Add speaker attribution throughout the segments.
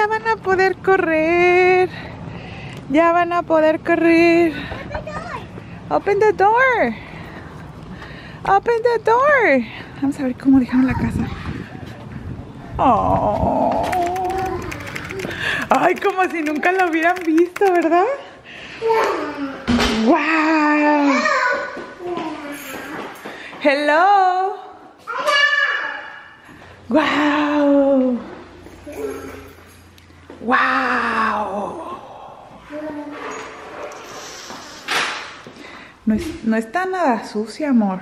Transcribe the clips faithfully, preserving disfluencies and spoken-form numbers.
Speaker 1: ya van a poder correr. Ya van a poder correr. Open the door. Open the door. Vamos a ver cómo dejaron la casa. Oh. Ay, como si nunca lo hubieran visto, ¿verdad? Wow. Hello. Wow. Wow. No, es, no está nada sucia, amor.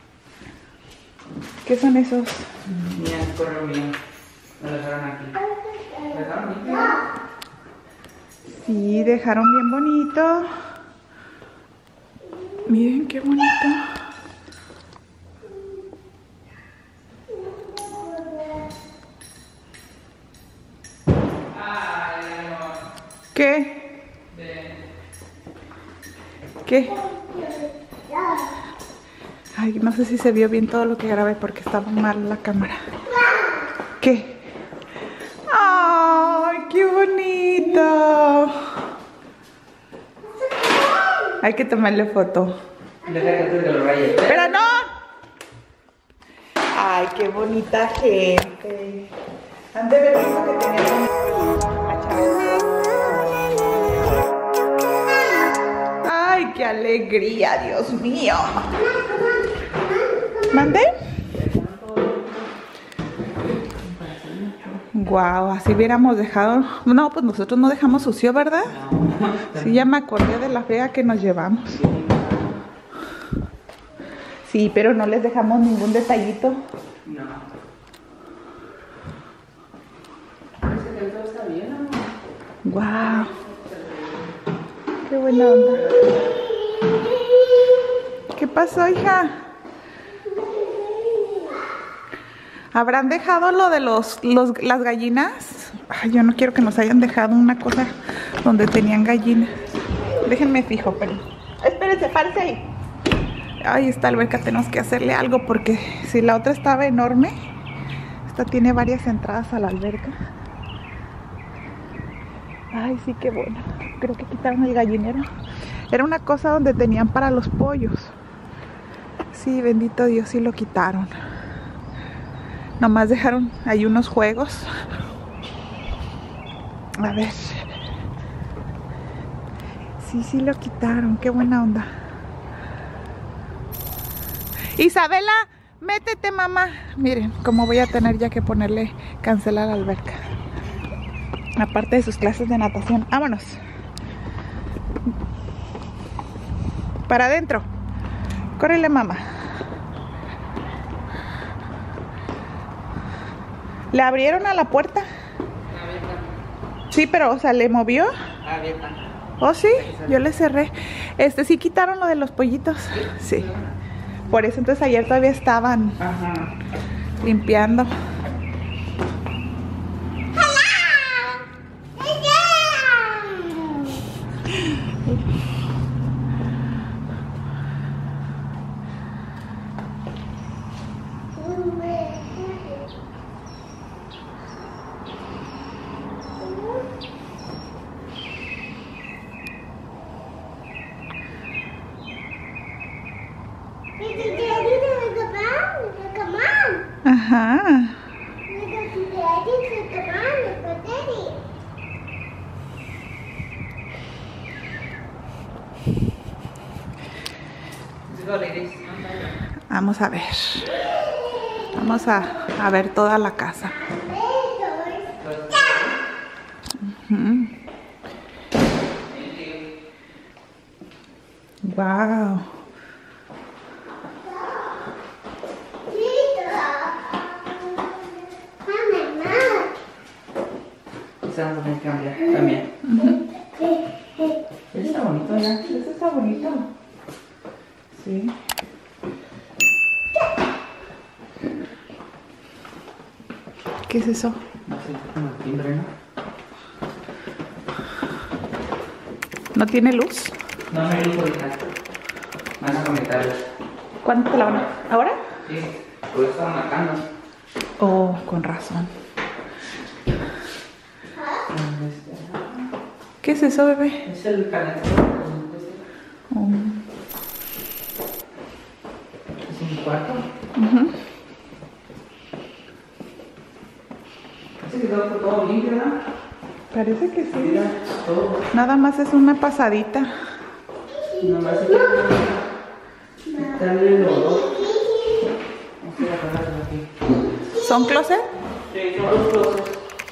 Speaker 1: ¿Qué son esos?
Speaker 2: Mira, correo bien. Lo dejaron aquí. ¿Lo dejaron limpio?
Speaker 1: Sí, dejaron bien bonito. Miren qué bonito. ¿Qué? ¿Qué? Ay, no sé si se vio bien todo lo que grabé porque estaba mal la cámara. ¿Qué? ¡Ay, qué bonito! Hay que tomarle foto. ¡Pero no! ¡Ay, qué bonita gente! Han de haber visto que tenían una chava. ¡Ay, qué alegría, Dios mío! ¿Mandé? Guau, wow, así hubiéramos dejado. No, pues nosotros no dejamos sucio, ¿verdad? Sí, ya me acordé de la frega que nos llevamos. Sí, pero no les dejamos ningún detallito.
Speaker 2: No. Parece que todo está bien, ¿no?
Speaker 1: Guau. Wow. Qué buena onda. ¿Qué pasó, hija? ¿Habrán dejado lo de los, los las gallinas? Ay, yo no quiero que nos hayan dejado una cosa donde tenían gallinas. Déjenme fijo, pero... Espérense, párese ahí. Ay, esta alberca tenemos que hacerle algo porque si la otra estaba enorme, esta tiene varias entradas a la alberca. Ay, sí, qué bueno. Creo que quitaron el gallinero. Era una cosa donde tenían para los pollos. Sí, bendito Dios, sí lo quitaron. Nomás dejaron ahí unos juegos. A ver. Sí, sí lo quitaron. Qué buena onda. Isabela, métete, mamá. Miren, cómo voy a tener ya que ponerle cancelar la alberca. Aparte de sus clases de natación. Vámonos. Para adentro. Córrele, mamá. ¿Le abrieron a la puerta?
Speaker 2: Abierta.
Speaker 1: Sí, pero, o sea, ¿le movió?
Speaker 2: Abierta.
Speaker 1: ¿Oh, sí? Yo le cerré. Este, ¿sí quitaron lo de los pollitos? Sí. Por eso, entonces, ayer todavía estaban
Speaker 2: Ajá.
Speaker 1: limpiando. Ajá. Vamos a ver. Vamos a, a ver toda la casa. Uh-huh. Wow.
Speaker 2: Esa vamos a tener que cambiar también.
Speaker 1: Uh-huh.
Speaker 2: Ese está bonito ya.
Speaker 1: Ese está bonito. Sí. ¿Qué es eso?
Speaker 2: No sé, como el timbre, ¿no?
Speaker 1: ¿No tiene luz?
Speaker 2: No, no hay luz ahorita. Van a conectarla.
Speaker 1: ¿Cuándo te la van a...? ¿Ahora?
Speaker 2: Sí, por eso estaban marcando.
Speaker 1: Oh, con razón.
Speaker 2: Este,
Speaker 1: ¿Qué es eso, bebé?
Speaker 2: es el calentador.
Speaker 1: Oh.
Speaker 2: Es un cuarto.
Speaker 1: Uh-huh.
Speaker 2: Parece que todo, todo bien, ¿verdad?
Speaker 1: Parece que sí.
Speaker 2: Mira, todo.
Speaker 1: Nada más es una pasadita.
Speaker 2: Nomás es que está bien los dos. Vamos a ir a ponerlo aquí.
Speaker 1: ¿Son closet?
Speaker 2: Sí, son dos closets.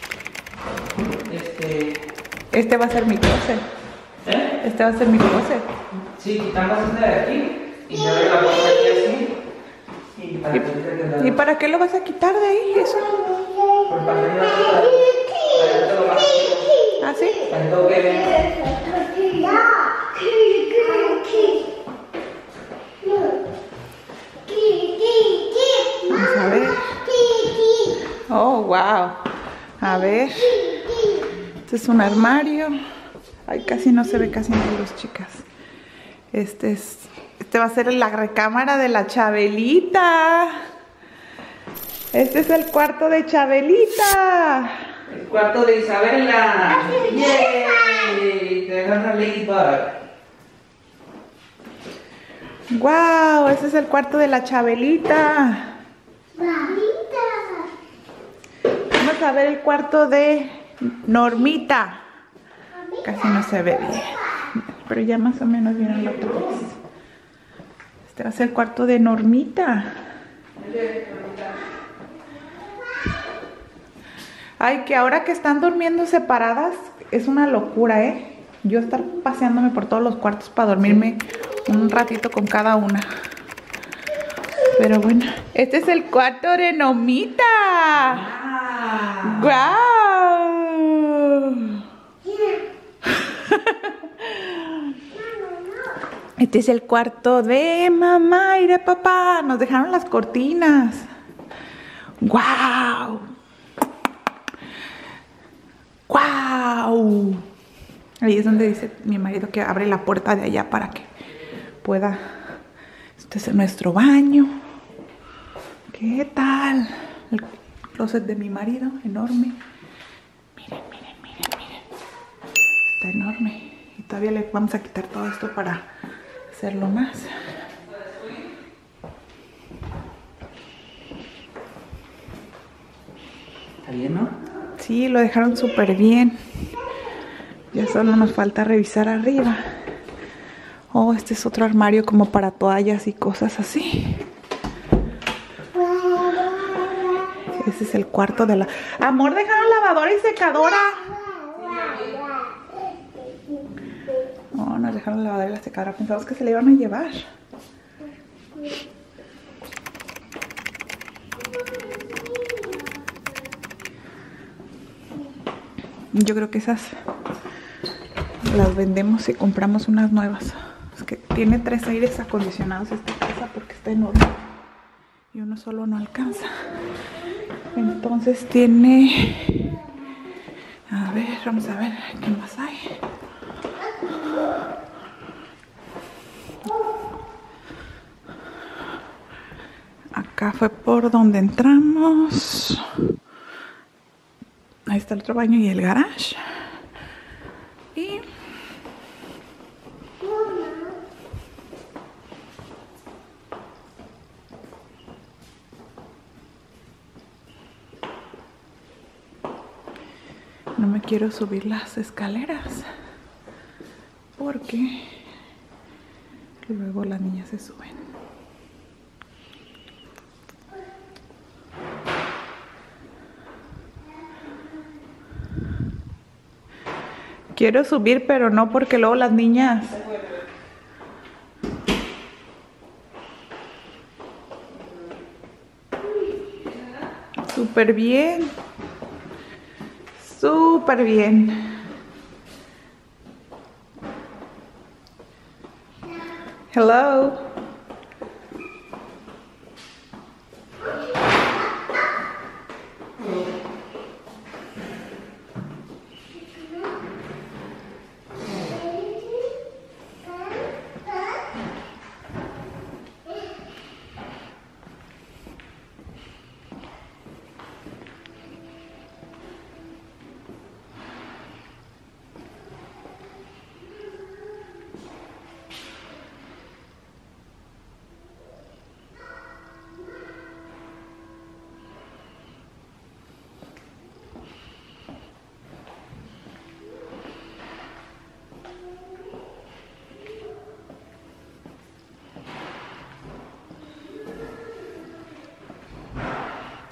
Speaker 2: Este.
Speaker 1: Este va a ser mi closet.
Speaker 2: ¿Eh?
Speaker 1: Este va a ser mi closet.
Speaker 2: Sí, quitamos esta de aquí y se abre la puerta aquí así. Y para que se
Speaker 1: ¿Y para qué lo vas a quitar de ahí? Eso.
Speaker 2: Por para arriba, para allá lo más.
Speaker 1: ¿Ah, sí?
Speaker 2: Para todo que ven.
Speaker 1: Vamos a ver. Oh, wow. A ver. Este es un armario. Ay, casi no se ve casi en los chicas. Este es, este va a ser la recámara de la Chabelita. Este es el cuarto de Chabelita.
Speaker 2: El cuarto de Isabela. ¡Yay! Te agarra Ladybug.
Speaker 1: Wow, este es el cuarto de la Chabelita. Vamos a ver el cuarto de Normita. Casi no se ve bien, pero ya más o menos vieron lo que es. Este va a ser el cuarto de Normita. Ay, que ahora que están durmiendo separadas es una locura, ¿eh? Yo estar paseándome por todos los cuartos para dormirme un ratito con cada una. Pero bueno, este es el cuarto de Normita. ¡Guau! Este es el cuarto de mamá y de papá. Nos dejaron las cortinas. ¡Guau! ¡Guau! Ahí es donde dice mi marido que abre la puerta de allá para que pueda. Este es nuestro baño. ¿Qué tal? El closet de mi marido, enorme. Miren, miren, miren, miren. Está enorme. Y todavía le vamos a quitar todo esto para hacerlo más.
Speaker 2: ¿Está bien, no?
Speaker 1: Sí, lo dejaron súper bien. Ya solo nos falta revisar arriba. Oh, este es otro armario como para toallas y cosas así. Ese es el cuarto de la... Amor, dejaron lavadora y secadora. Oh, nos dejaron la lavadora y la secadora. Pensamos que se le iban a llevar. Yo creo que esas las vendemos y compramos unas nuevas. Es que tiene tres aires acondicionados esta casa porque está enorme y uno solo no alcanza. Entonces tiene... A ver, vamos a ver qué más hay. Acá fue por donde entramos. Ahí está el otro baño y el garage. Y no me quiero subir las escaleras porque luego las niñas se suben. Quiero subir, pero no porque luego las niñas... Súper bien. Súper bien. Hello.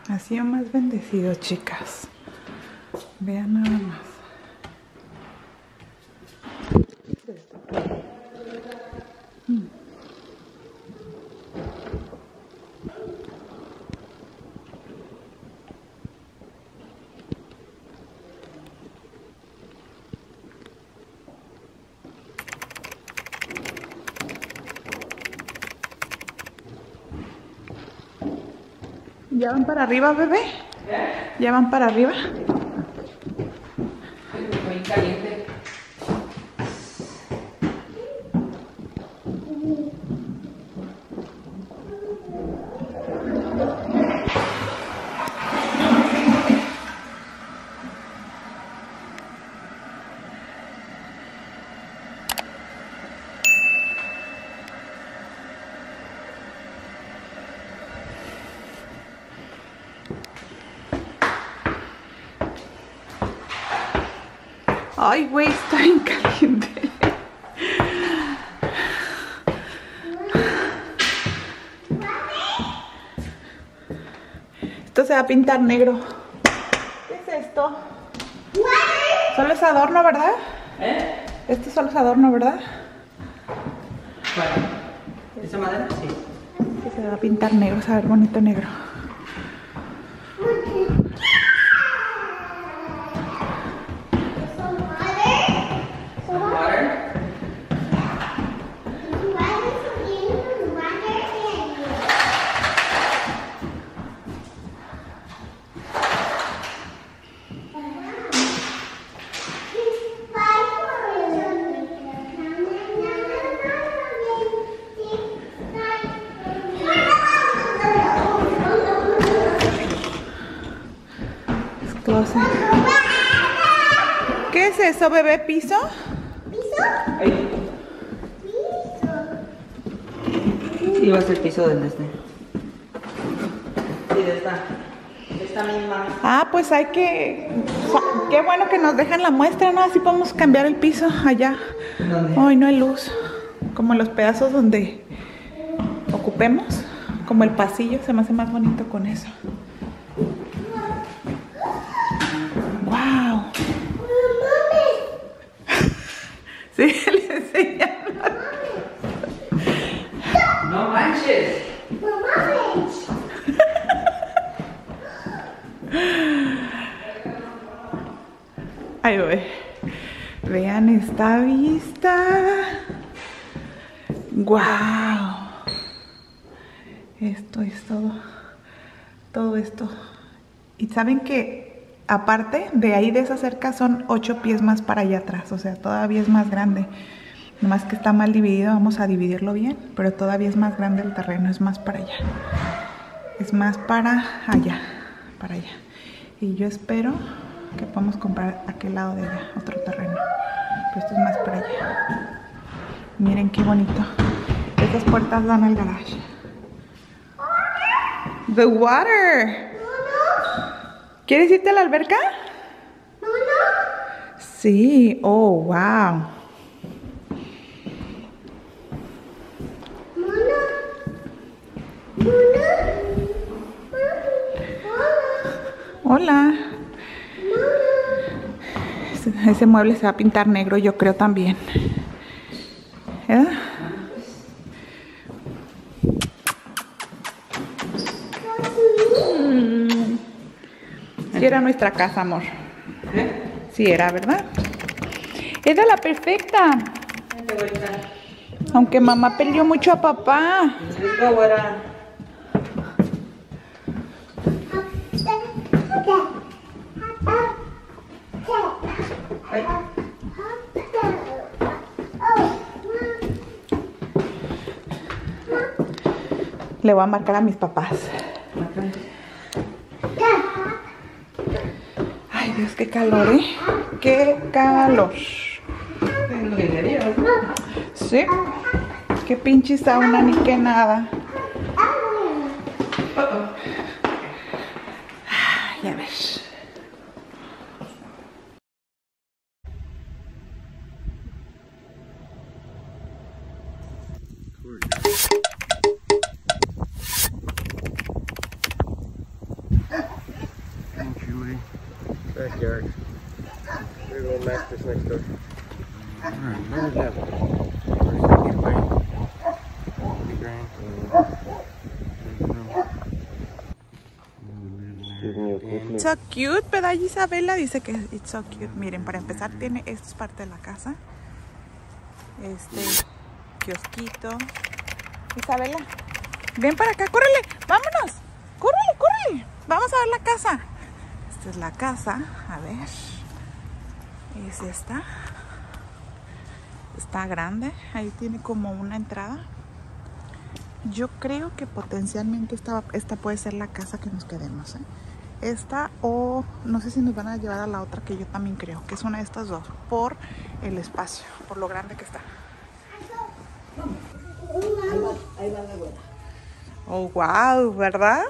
Speaker 1: Ha sido más bendecido, chicas. Vean nada más. Mm. ¿Ya van para arriba, bebé?
Speaker 2: ¿Eh?
Speaker 1: ¿Ya van para arriba?
Speaker 2: Muy caliente.
Speaker 1: Ay, güey, está bien caliente. Esto se va a pintar negro. ¿Qué es esto? Solo es adorno, ¿verdad?
Speaker 2: ¿Eh?
Speaker 1: Este solo es adorno, ¿verdad?
Speaker 2: ¿Cuál? ¿Esa madera? Sí.
Speaker 1: Que se va a pintar negro, se va a ver bonito negro. ¿Qué es eso, bebé? ¿Piso?
Speaker 3: ¿Piso?
Speaker 2: Ahí.
Speaker 3: ¿Piso?
Speaker 2: Sí, va a ser piso del este. Sí, de esta. De esta misma.
Speaker 1: Ah, pues hay que... Qué bueno que nos dejan la muestra, ¿no? Así podemos cambiar el piso allá.
Speaker 2: ¿Dónde?
Speaker 1: Hoy no hay luz. Como los pedazos donde ocupemos. Como el pasillo, se me hace más bonito con eso. ¡Wow! Sí, le enseñan.
Speaker 2: No manches.
Speaker 1: Ay, güey. Vean esta vista. ¡Wow! Esto es todo. Todo esto. Y saben que aparte de ahí de esa cerca son ocho pies más para allá atrás. O sea, todavía es más grande. Nomás que está mal dividido. Vamos a dividirlo bien. Pero todavía es más grande el terreno. Es más para allá. Es más para allá. Para allá. Y yo espero que podamos comprar aquel lado de allá. Otro terreno. Pero esto es más para allá. Miren qué bonito. Estas puertas dan al garage. The water. ¿Quieres irte a la alberca?
Speaker 3: No, no.
Speaker 1: Sí. Oh, wow. Hola. Ese, ese mueble se va a pintar negro, yo creo también. ¿Eh? Mm. Sí era nuestra casa, amor.
Speaker 2: ¿Eh?
Speaker 1: Sí era, ¿verdad? Era la perfecta.
Speaker 2: Vente, güerita.
Speaker 1: Aunque mamá peleó mucho a papá.
Speaker 2: Let's go, güera. Ay.
Speaker 1: Le voy a marcar a mis papás. Ay, Dios, qué calor, ¿eh? Qué calor.
Speaker 2: Es lo que quería, ¿no?
Speaker 1: Sí. Qué pinche sauna ni qué nada. Ay, a ver.
Speaker 2: backyard. We're going Master's next door. Alright, another level. Get away. The grand.
Speaker 1: So cute, ¿verdad? Isabela dice que it's so cute. Miren, para empezar tiene, esto es parte de la casa. Este kiosquito. Isabela, ven para acá, córrele, vámonos. Córrele, córrele. Vamos a ver la casa. Esta es la casa, a ver. Es esta. Está grande, ahí tiene como una entrada. Yo creo que potencialmente esta, esta puede ser la casa que nos quedemos, ¿eh? Esta o no sé si nos van a llevar a la otra, que yo también creo que es una de estas dos, por el espacio, por lo grande que está.
Speaker 4: Ahí va, ahí va la abuela.
Speaker 1: Oh, wow, ¿verdad?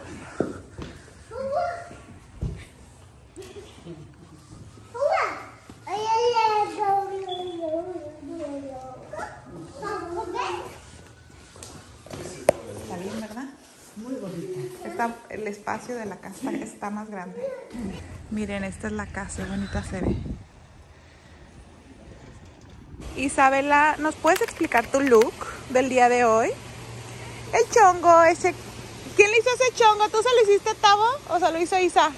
Speaker 1: Está bien, ¿verdad?
Speaker 4: Muy bonita.
Speaker 1: Está, el espacio de la casa está más grande. Miren, esta es la casa, bonita se ve. Isabela, ¿nos puedes explicar tu look del día de hoy? El chongo, ese... ¿Quién le hizo ese chongo? ¿Tú se lo hiciste, Tavo? ¿O se lo hizo Isa?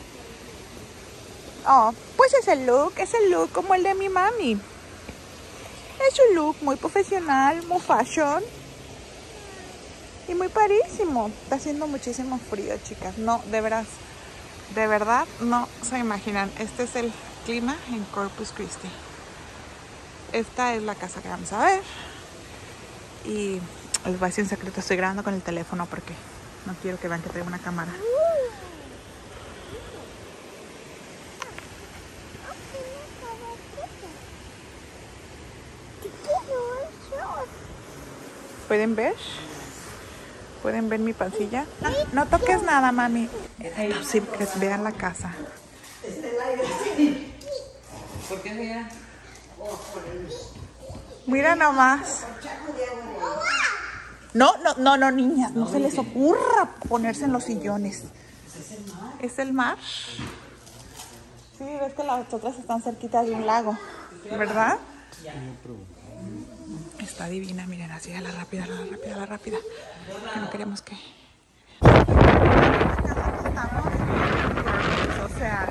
Speaker 1: Oh, pues es el look, es el look como el de mi mami. Es un look muy profesional, muy fashion. Y muy parísimo. Está haciendo muchísimo frío, chicas. No, de verdad, de verdad, no se imaginan. Este es el clima en Corpus Christi. Esta es la casa que vamos a ver. Y les voy a decir un secreto. Estoy grabando con el teléfono porque no quiero que vean que traigo una cámara. ¿Pueden ver? ¿Pueden ver mi pancilla? No toques nada, mami. Sí, que vean la casa.
Speaker 4: ¿Por qué mira?
Speaker 1: Mira nomás. No, no, no, no, niñas. No se les ocurra ponerse en los sillones. ¿Es el mar? Sí, ves que las otras están cerquitas de un lago, ¿verdad? Está divina, miren, así a la rápida, a la rápida, a la rápida. Que no queremos que... O sea...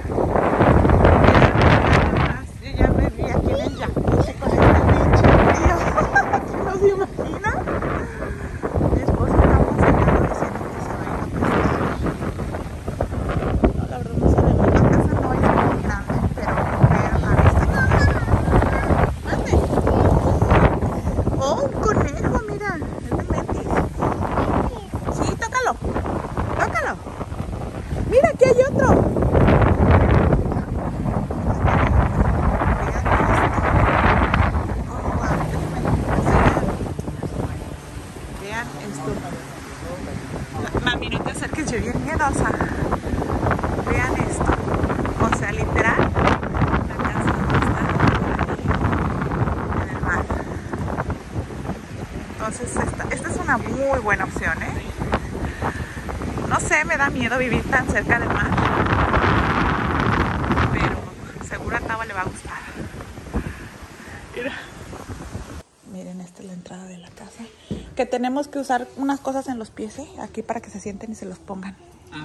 Speaker 1: Yo ya me vi aquí en el jacuzzi con este bicho. ¿No se imagina? Mi esposo está emocionado diciendo que se va a ir a pescar. No, la verdad no sabemos. La casa no es muy grande, pero vean la vista. ¡Mande! ¡Oh, un conejo! Mira, es de Metis. Sí, tócalo. Tócalo. Mira, aquí hay otro. Vean esto. Mami, no te acerques, yo bien miedosa. Vean esto. O sea, literal, la casa está en el mar. Entonces, esta, esta es una muy buena opción, ¿eh? No sé, me da miedo vivir tan cerca del mar. Pero seguro a Tavo le va a gustar. Mira. Miren, esta es la entrada de la casa. Que tenemos que usar unas cosas en los pies, ¿eh? Aquí para que se sienten y se los pongan.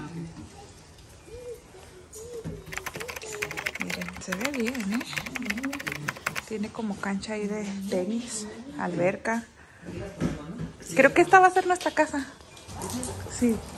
Speaker 1: Miren, se ve bien, ¿eh? Tiene como cancha ahí de tenis, alberca. Creo que esta va a ser nuestra casa. Sí.